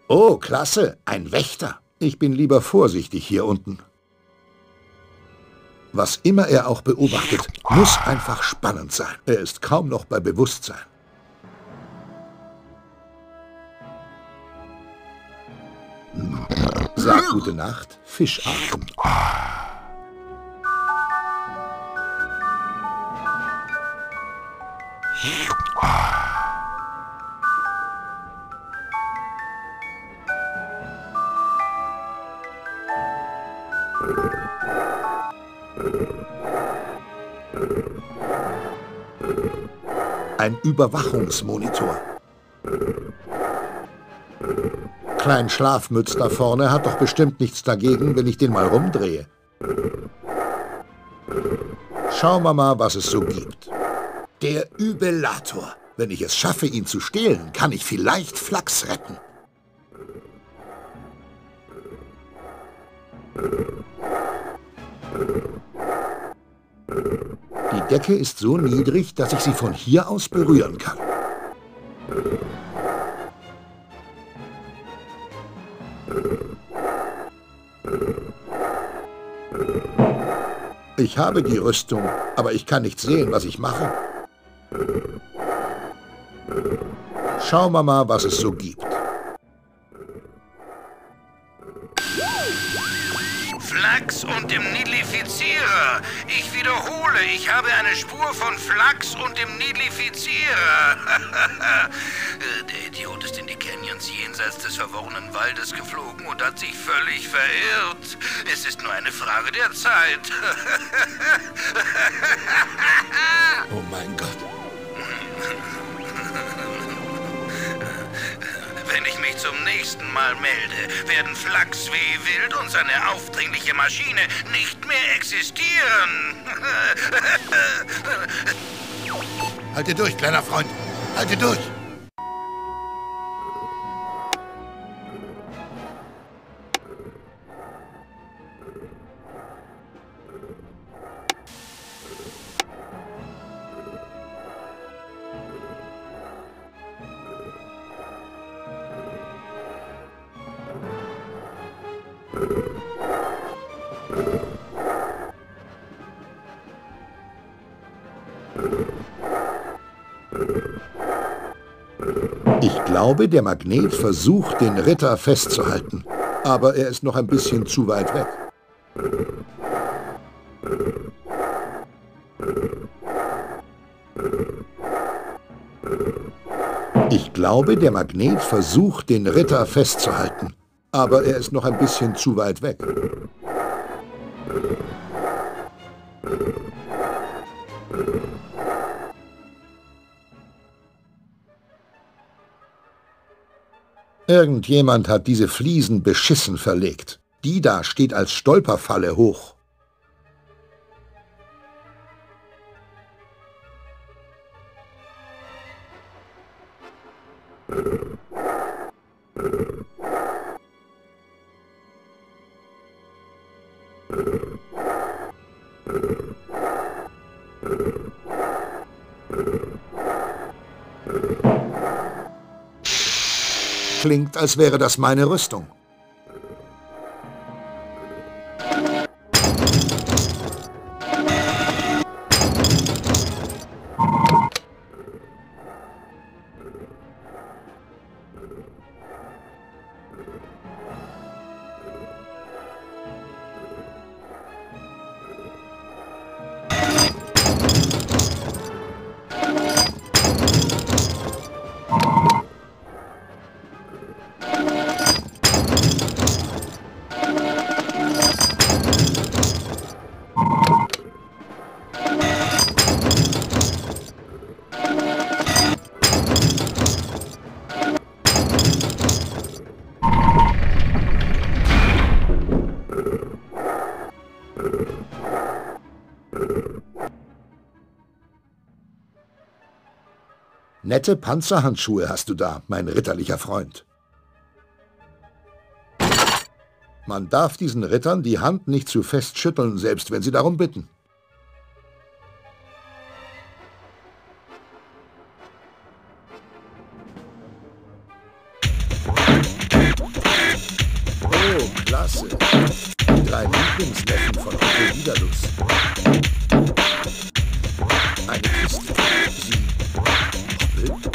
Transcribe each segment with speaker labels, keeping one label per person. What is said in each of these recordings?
Speaker 1: Oh, klasse, ein Wächter. Ich bin lieber vorsichtig hier unten. Was immer er auch beobachtet, muss einfach spannend sein. Er ist kaum noch bei Bewusstsein. Sag gute Nacht, Fischarten. Ein Überwachungsmonitor. Klein Schlafmütz da vorne hat doch bestimmt nichts dagegen, wenn ich den mal rumdrehe. Schauen wir mal, was es so gibt. Der Übellator. Wenn ich es schaffe, ihn zu stehlen, kann ich vielleicht Flachs retten. Die Decke ist so niedrig, dass ich sie von hier aus berühren kann. Ich habe die Rüstung, aber ich kann nicht sehen, was ich mache. Schauen wir mal, was es so gibt.
Speaker 2: Flachs und dem Nidlifizierer. Ich wiederhole, ich habe eine Spur von Flachs und dem Nidlifizierer. Der Idiot ist in die Canyons jenseits des verworrenen Waldes geflogen und hat sich völlig verirrt. Es ist nur eine Frage der Zeit.
Speaker 1: Oh mein Gott.
Speaker 2: Wenn ich mich zum nächsten Mal melde, werden Flachs wie wild und seine aufdringliche Maschine nicht mehr existieren.
Speaker 1: Halte durch, kleiner Freund. Halte durch. Ich glaube, der Magnet versucht, den Ritter festzuhalten. Aber er ist noch ein bisschen zu weit weg. Ich glaube, der Magnet versucht, den Ritter festzuhalten. Aber er ist noch ein bisschen zu weit weg. Irgendjemand hat diese Fliesen beschissen verlegt. Die da steht als Stolperfalle hoch. Klingt, als wäre das meine Rüstung. Nette Panzerhandschuhe hast du da, mein ritterlicher Freund. Man darf diesen Rittern die Hand nicht zu fest schütteln, selbst wenn sie darum bitten. Oh, klasse. Die 3 Lieblingsneffen von Onkel Vidalus. Eine Kiste. Sie hoppelt.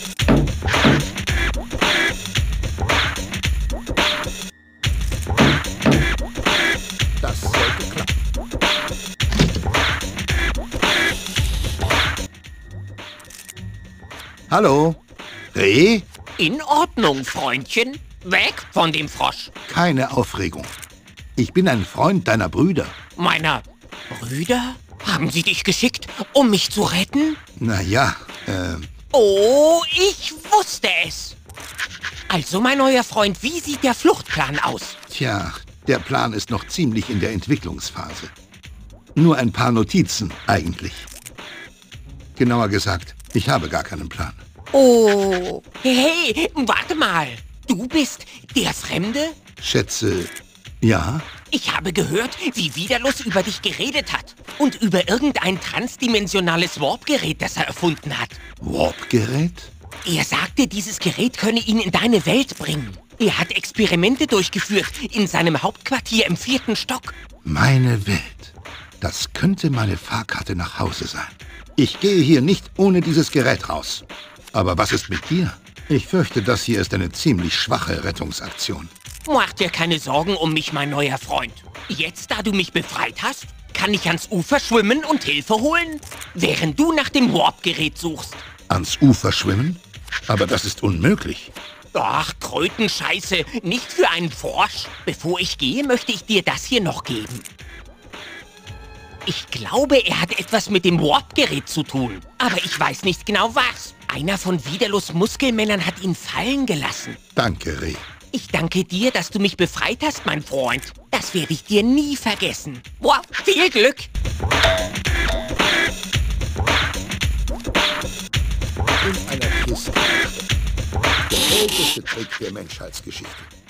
Speaker 1: Das sollte klappen. Hallo? Reh?
Speaker 3: In Ordnung, Freundchen. Weg von dem Frosch.
Speaker 1: Keine Aufregung. Ich bin ein Freund deiner Brüder.
Speaker 3: Meiner Brüder? Haben sie dich geschickt, um mich zu retten?
Speaker 1: Naja,
Speaker 3: Oh, ich wusste es. Also, mein neuer Freund, wie sieht der Fluchtplan aus?
Speaker 1: tja, der Plan ist noch ziemlich in der Entwicklungsphase. Nur ein paar Notizen, eigentlich. Genauer gesagt, ich habe gar keinen Plan.
Speaker 3: Oh, hey, warte mal. Du bist der Fremde?
Speaker 1: Schätze, ja?
Speaker 3: Ich habe gehört, wie Vidalus über dich geredet hat. Und über irgendein transdimensionales Warp-Gerät, das er erfunden hat.
Speaker 1: Warp-Gerät?
Speaker 3: Er sagte, dieses Gerät könne ihn in deine Welt bringen. Er hat Experimente durchgeführt in seinem Hauptquartier im 4. Stock.
Speaker 1: Meine Welt. Das könnte meine Fahrkarte nach Hause sein. Ich gehe hier nicht ohne dieses Gerät raus. Aber was ist mit dir? Ich fürchte, das hier ist eine ziemlich schwache Rettungsaktion.
Speaker 3: Mach dir keine Sorgen um mich, mein neuer Freund. Jetzt, da du mich befreit hast, kann ich ans Ufer schwimmen und Hilfe holen, während du nach dem Warp-Gerät suchst.
Speaker 1: Ans Ufer schwimmen? Aber das ist unmöglich.
Speaker 3: Ach, Krötenscheiße, nicht für einen Frosch. Bevor ich gehe, möchte ich dir das hier noch geben. Ich glaube, er hat etwas mit dem Warp-Gerät zu tun. Aber ich weiß nicht genau was. Einer von Vidalus Muskelmännern hat ihn fallen gelassen.
Speaker 1: Danke, Reh.
Speaker 3: Ich danke dir, dass du mich befreit hast, mein Freund. Das werde ich dir nie vergessen. Boah, viel Glück!
Speaker 1: In einer Kiste. Der älteste Trick der Menschheitsgeschichte.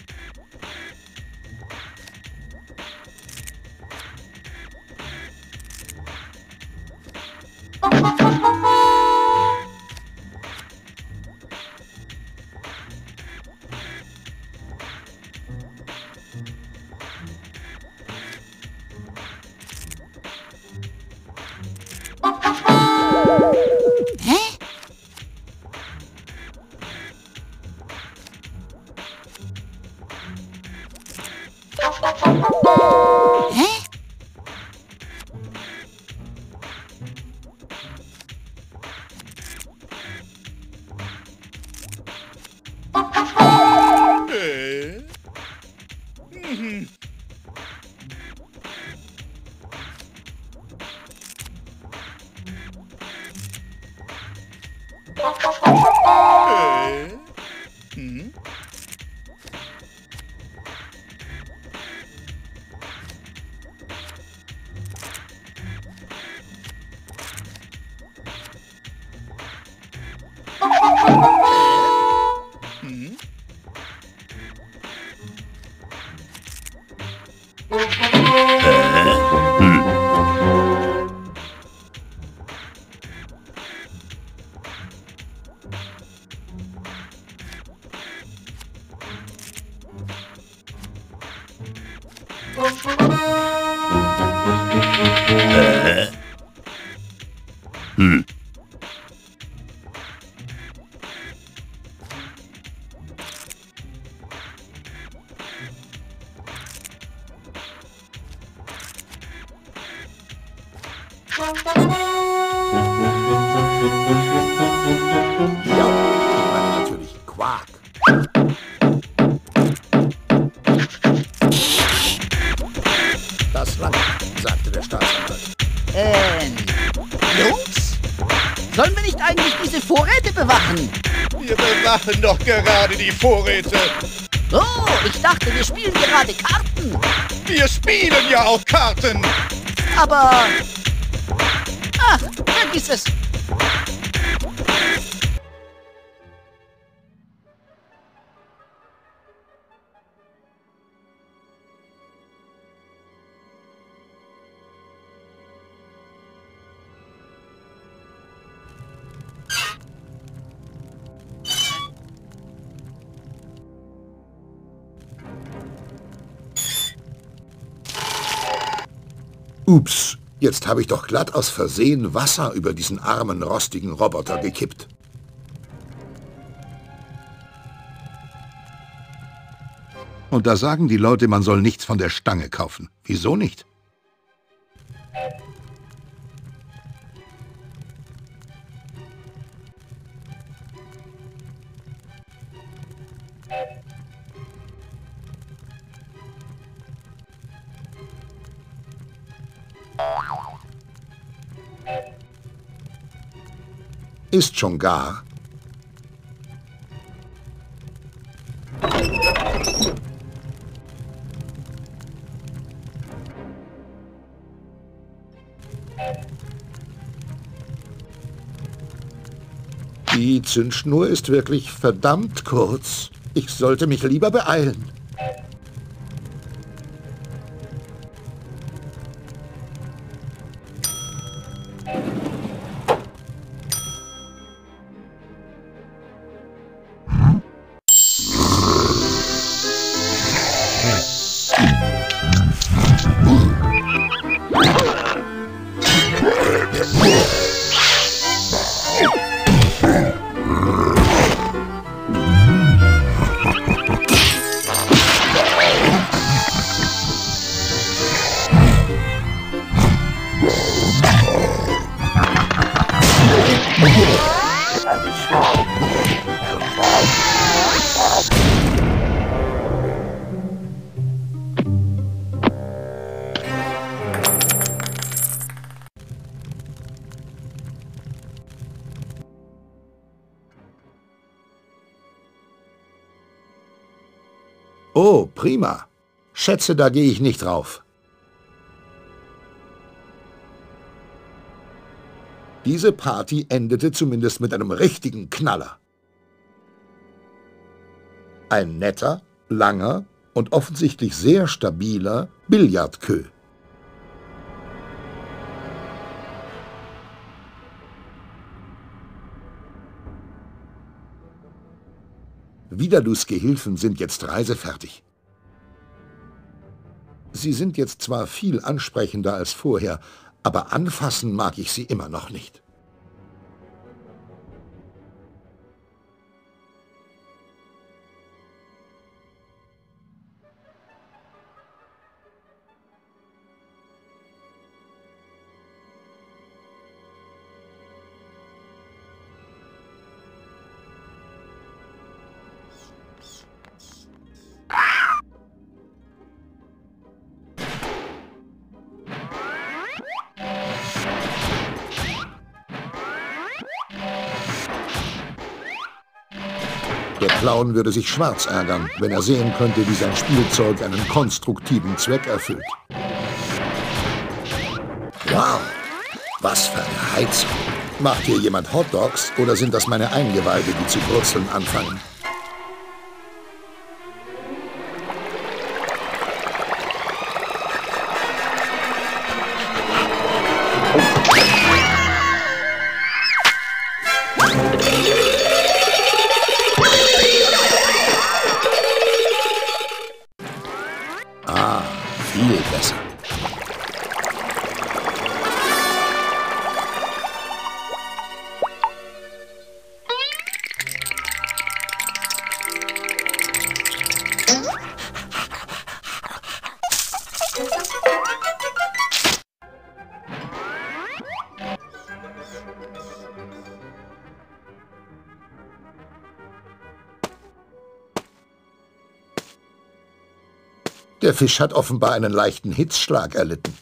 Speaker 1: Ja, ich meine natürlich Quark. Das langt, sagte der Staatsanwalt.
Speaker 4: Jungs? Sollen wir nicht eigentlich diese Vorräte bewachen?
Speaker 5: Wir bewachen doch gerade die Vorräte.
Speaker 4: Oh, ich dachte, wir spielen gerade Karten.
Speaker 5: Wir spielen ja auch Karten.
Speaker 4: Aber... Ach, vergiss es.
Speaker 1: Ups, jetzt habe ich doch glatt aus Versehen Wasser über diesen armen, rostigen Roboter gekippt. Und da sagen die Leute, man soll nichts von der Stange kaufen. Wieso nicht? Ist schon gar. Die Zündschnur ist wirklich verdammt kurz. Ich sollte mich lieber beeilen. Oh, prima. Schätze, da gehe ich nicht drauf. Diese Party endete zumindest mit einem richtigen Knaller. Ein netter, langer und offensichtlich sehr stabiler Billardqueue. Vidalus Gehilfen sind jetzt reisefertig. Sie sind jetzt zwar viel ansprechender als vorher, aber anfassen mag ich sie immer noch nicht. Der Clown würde sich schwarz ärgern, wenn er sehen könnte, wie sein Spielzeug einen konstruktiven Zweck erfüllt. Wow, was für eine Heizung. Macht hier jemand Hotdogs oder sind das meine Eingeweide, die zu brutzeln anfangen? Viel besser. Der Fisch hat offenbar einen leichten Hitzschlag erlitten.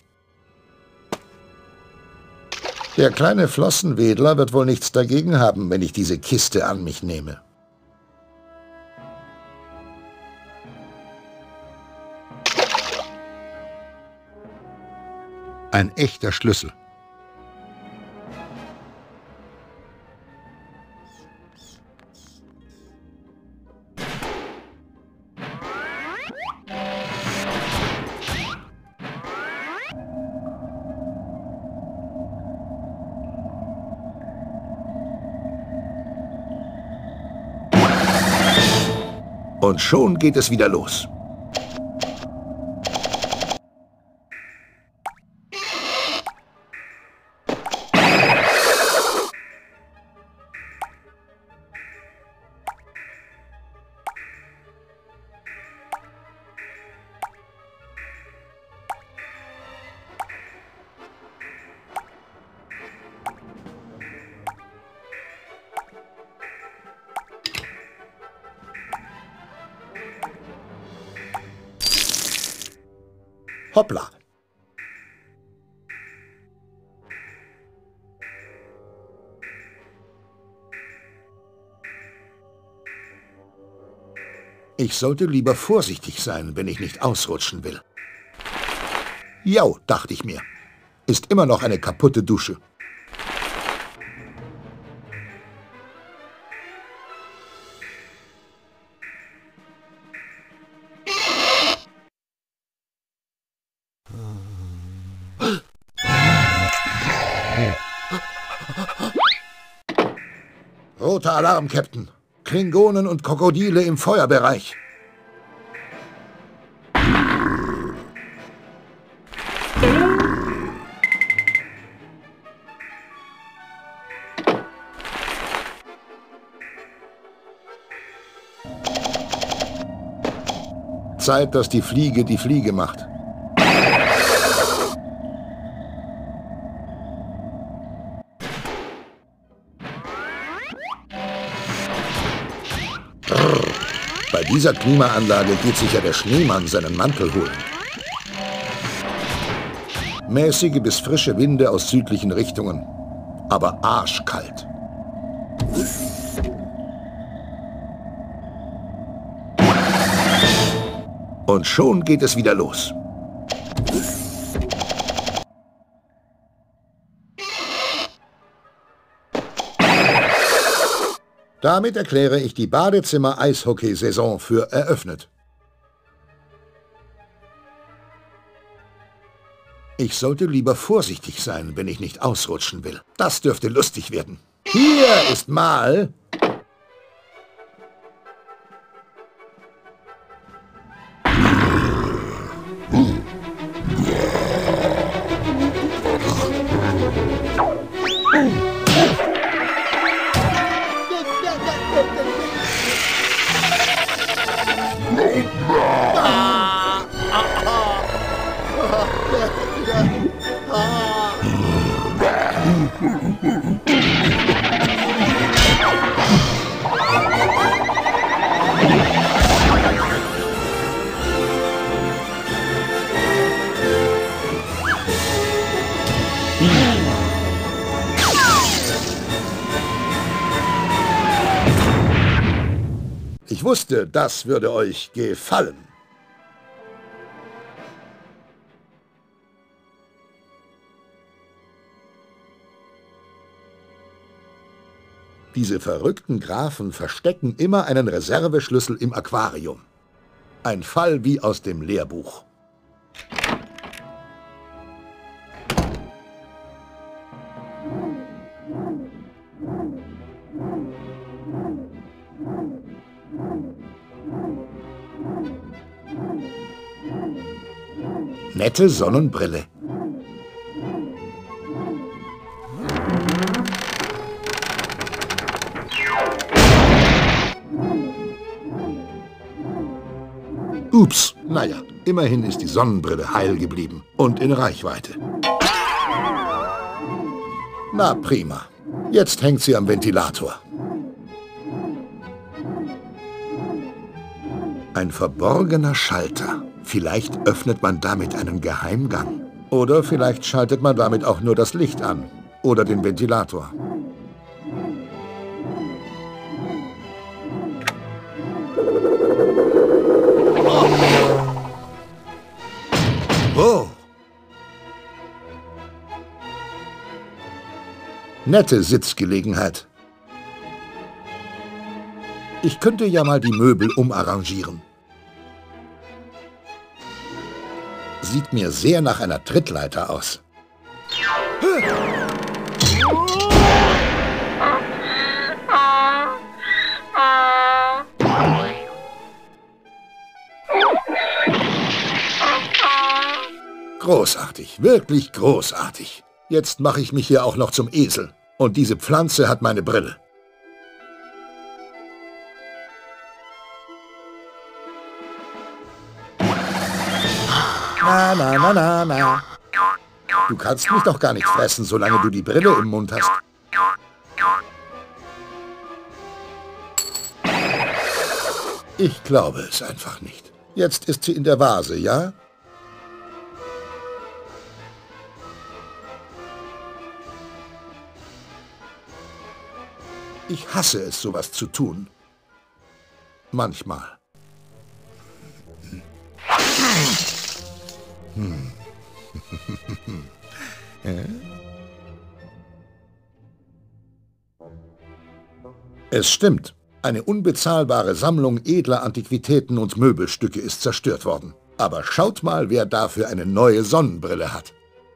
Speaker 1: Der kleine Flossenwedler wird wohl nichts dagegen haben, wenn ich diese Kiste an mich nehme. Ein echter Schlüssel. Und schon geht es wieder los. Hoppla. Ich sollte lieber vorsichtig sein, wenn ich nicht ausrutschen will. Jo, dachte ich mir. Ist immer noch eine kaputte Dusche. Roter Alarm, Captain. Klingonen und Krokodile im Feuerbereich. Zeit, dass die Fliege macht. Bei dieser Klimaanlage geht sich ja der Schneemann seinen Mantel holen. Mäßige bis frische Winde aus südlichen Richtungen, aber arschkalt. Und schon geht es wieder los. Damit erkläre ich die Badezimmer-Eishockey-Saison für eröffnet. Ich sollte lieber vorsichtig sein, wenn ich nicht ausrutschen will. Das dürfte lustig werden. Hier ist mal... Ich wusste, das würde euch gefallen. Diese verrückten Grafen verstecken immer einen Reserveschlüssel im Aquarium. Ein Fall wie aus dem Lehrbuch. Nette Sonnenbrille. Ups, naja, immerhin ist die Sonnenbrille heil geblieben und in Reichweite. Na prima, jetzt hängt sie am Ventilator. Ein verborgener Schalter. Vielleicht öffnet man damit einen Geheimgang. Oder vielleicht schaltet man damit auch nur das Licht an. Oder den Ventilator. Oh! Nette Sitzgelegenheit. Ich könnte ja mal die Möbel umarrangieren. Sieht mir sehr nach einer Trittleiter aus. Großartig, wirklich großartig. Jetzt mache ich mich hier auch noch zum Esel. Und diese Pflanze hat meine Brille. Na, na, na, na, na. Du kannst mich doch gar nicht fressen, solange du die Brille im Mund hast. Ich glaube es einfach nicht. Jetzt ist sie in der Vase, ja? Ich hasse es, sowas zu tun. Manchmal. Es stimmt. Eine unbezahlbare Sammlung edler Antiquitäten und Möbelstücke ist zerstört worden. Aber schaut mal, wer dafür eine neue Sonnenbrille hat.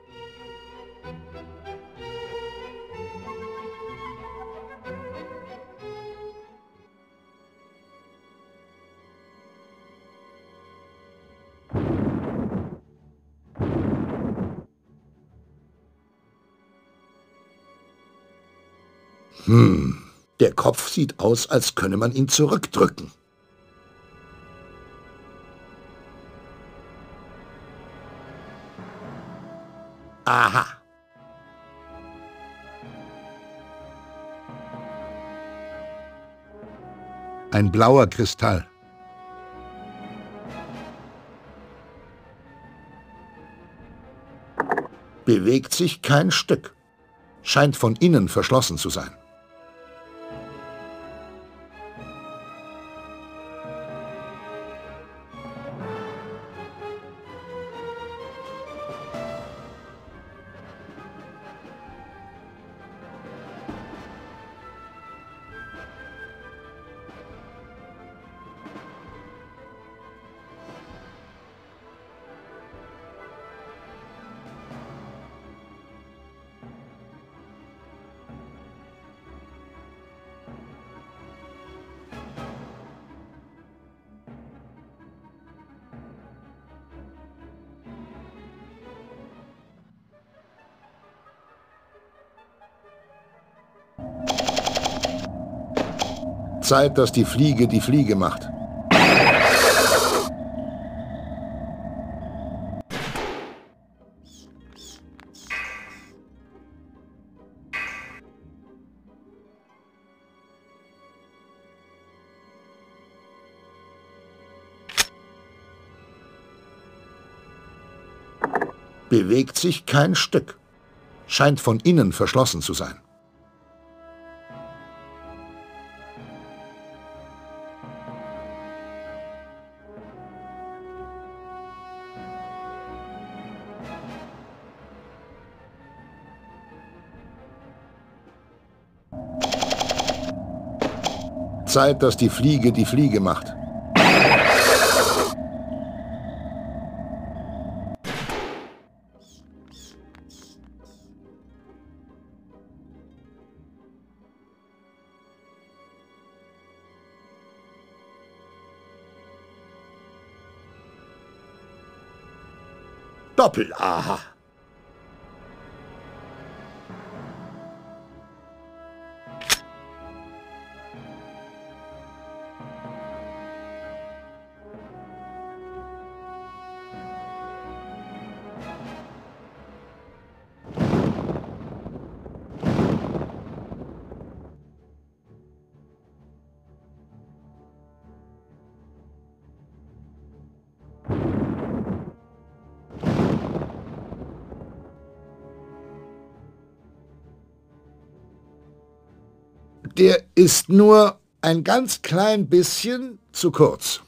Speaker 1: Der Kopf sieht aus, als könne man ihn zurückdrücken. Aha. Ein blauer Kristall. Bewegt sich kein Stück. Scheint von innen verschlossen zu sein. Zeit, dass die Fliege macht. Bewegt sich kein Stück. Scheint von innen verschlossen zu sein. Zeit, dass die Fliege macht. Doppel-Aha. Der ist nur ein ganz klein bisschen zu kurz.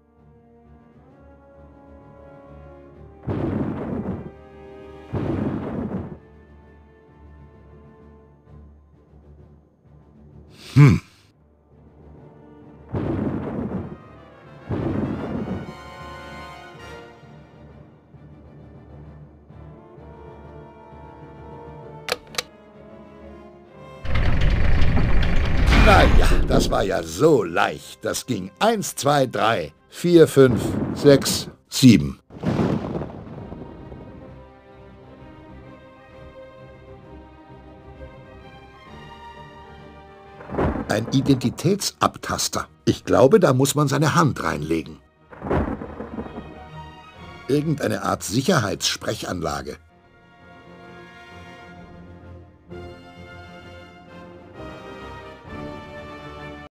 Speaker 1: Naja, das war ja so leicht. Das ging 1, 2, 3, 4, 5, 6, 7. Ein Identitätsabtaster. Ich glaube, da muss man seine Hand reinlegen. Irgendeine Art Sicherheitssprechanlage.